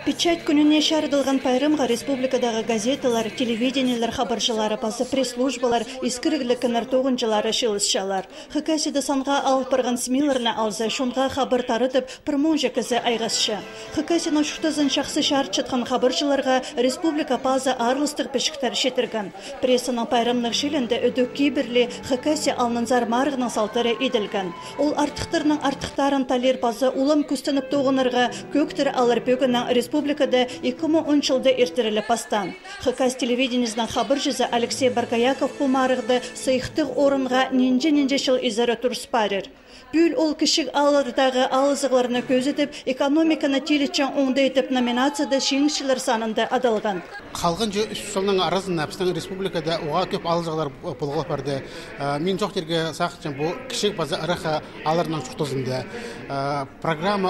Печать күніне шардылған пайрымға республикадағы газеталар, телевидениялар хабаржылары, басы пресс-службалар, искіріглік артуғынжылары шылысшалар. Хыкасиді санға алып барған смиларына алза, шонға хабар тарытып, пірмонжа кізі айғасшы. Хыкасидің шуқтазын шақсы шарт чытқан хабаржыларға республика паза арлыстық пешіктер шетірген. Прессаның пайрымның шилінде өдөк кейбірлі Хыкаси алнынзар марғының салтары еділген. Ол артықтарының артықтарын талер базы улым күстініп тоғынырға көктір алыр бөгінің республикада 2010 жылда ертерілі пастан. Хыкас телевидениесінің хабар жүзі Алексей Баргаяков пулмарығды сыйықтық орынға ненже жыл изары тұрспарыр. Бүл ол кішік алырдағы алызығыларына көзетіп, экономиканы телетчен оңды етіп номинацияда шеңшілер санында адалған. Қалған жылының арасында біздің республикада оға көп алызығылар болғылық барды. Мен жоқ терге сақытшын бұл кішік базы ырықы алырынан шықтызында. Программа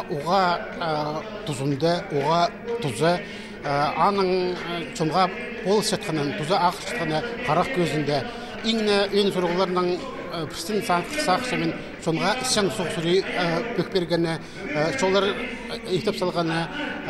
оға тұзында, оға тұзы, аның чонға бол шатқанын, тұзы ақ шатқаны қарақ көзінде. Ең сұрғыларының пістің сақшымен сонға сәң соқсыры бөкбергені, шолар ектеп салғаны,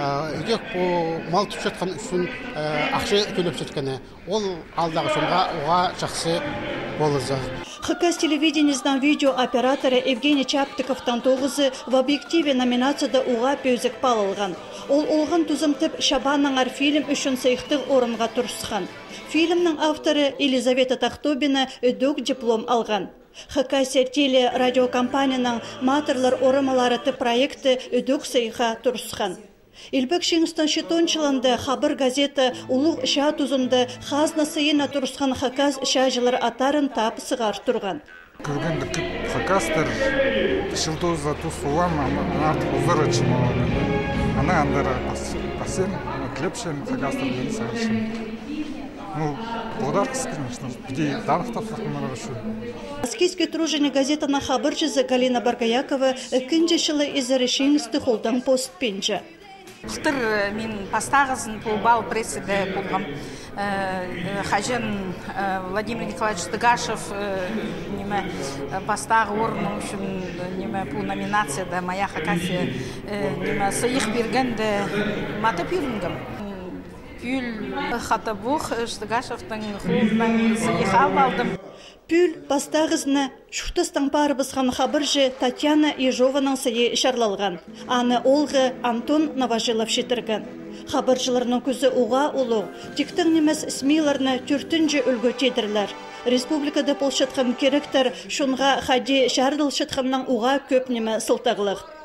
егек мал түп жатқан үшін ақшы төлеп жатқаны. Ол алдағы сонға оға жақсы болызы. Хыкас телевидениесінің видеооператоры Евгений Чаптыковтан тоғызы в объективе номинацияда уға пөзік балылған. Ол олған тұзымтып Шабаныңар фильм үшін сыйықтық орынға тұрсыған. Фильмнің авторы Елизавета Тахтобина өдөк диплом алған. Хыкаси теле-радиокомпанияның матырлар орымалары проекты өдөк сыйға тұрсыған. Илбек Шеңістан шетончыланды хабар газеті ұлық ша тұзынды хазна сыйына тұрсыған Хыкас шажылар атарын тап сығар тұрған. Күлгенді күп Хыкастыр шылтоза тұсуам, артық ұзыры чымалады. Ана андара пасен, клепшен Хыкастыр бен сағыршын. Благодар қыз, конечно, где данықтап сақымар үшін. Аскейский тружене газета на хабар жүзі Галина Баргаякова күнде жылы изары Шеңісті қолдан пост пенжі. Қытыр мен пастағызын бұл прессіде болғам. Хажен Владимир Николаевич Стыгашев пастағы орны үшін бұл номинацияда Мая Хакаси сыйық бергенді матып үйренгім. Пүл Хатабух Стыгашевтың қолынан сыйық алдым. Пүл пастағызына шуқтыстың барыбызған хабыржы Татьяна Ежованың сыйы шарлалған. Аны олғы Антон Новожилов шетірген. Хабыржыларының көзі уға ұлы, тектің немес смиларына түртінжі үлгі тедірлер. Республикада полшатқан керектер шунға хади шардыл шатқанның уға көп неме сылтағылық.